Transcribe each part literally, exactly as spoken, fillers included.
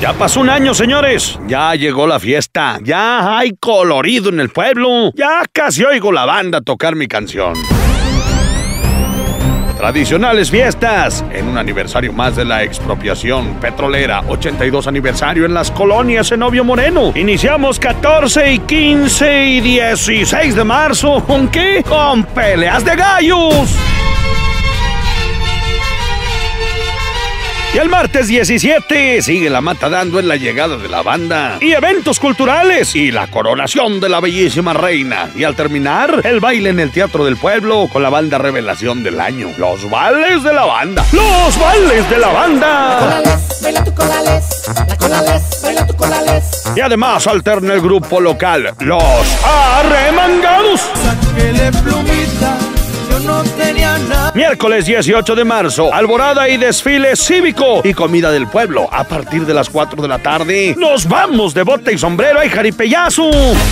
Ya pasó un año, señores. Ya llegó la fiesta. Ya hay colorido en el pueblo. Ya casi oigo la banda tocar mi canción. Tradicionales fiestas en un aniversario más de la expropiación petrolera. ochenta y dos aniversario en las colonias Zenobio Moreno. Iniciamos catorce y quince y dieciséis de marzo. ¿Con qué? Con peleas de gallos. Y el martes diecisiete sigue la mata dando en la llegada de la banda y eventos culturales y la coronación de la bellísima reina. Y al terminar, el baile en el Teatro del Pueblo con la banda revelación del año. Los bailes de la banda. ¡Los bailes de la banda! Colales, baila tu colales, la colales, baila tu colales. Y además alterna el grupo local, Los Arremangados. Sáquele plumita, yo no tenía nada. Miércoles dieciocho de marzo, alborada y desfile cívico y comida del pueblo. A partir de las cuatro de la tarde, nos vamos de bote y sombrero y jaripeyazo.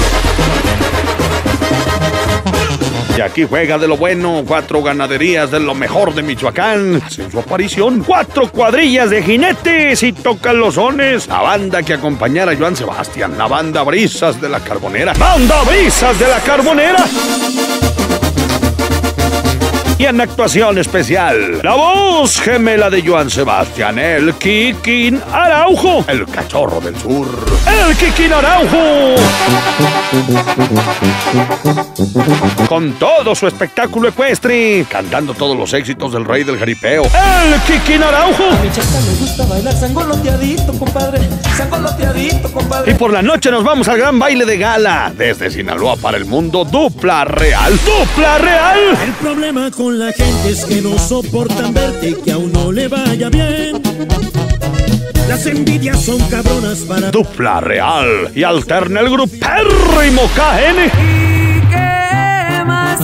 Y aquí juega de lo bueno, cuatro ganaderías de lo mejor de Michoacán. Hacen su aparición, cuatro cuadrillas de jinetes y tocan los sones. La banda que acompañara a Joan Sebastián, la banda Brisas de la Carbonera. ¡Banda Brisas de la Carbonera! Y en actuación especial, la voz gemela de Joan Sebastián, el Kikín Araujo, el cachorro del sur, el Kikín Araujo. Con todo su espectáculo ecuestre, cantando todos los éxitos del rey del jaripeo, el Kikín Araujo. A mi chata me gusta bailar sangoloteadito, compadre, sangoloteadito, compadre. Y por la noche nos vamos al gran baile de gala, desde Sinaloa para el mundo, Dupla Real, Dupla Real. El problema con la gente es que no soportan verte y que a uno le vaya bien. Las envidias son cabronas para Dupla Real y alterna el grupérrimo K N. ¿Y qué más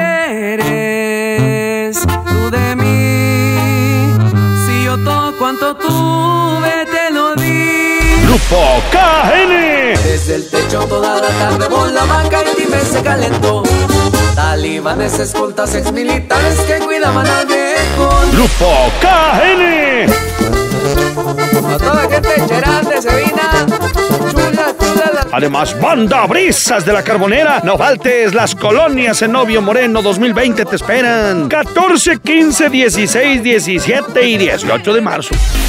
quieres tú de mí? Si yo todo cuanto tuve te lo di. Grupo K N. Desde el techo toda la tarde con la banca y dime se calentó. Talibanes, escoltas, exmilitares que cuidaban al viejo. Grupo K N. A toda gente cherante se vina. Chula, chula la... Además, banda Brisas de la Carbonera. No faltes, las colonias Zenobio Moreno dos mil veinte te esperan. catorce, quince, dieciséis, diecisiete y dieciocho de marzo.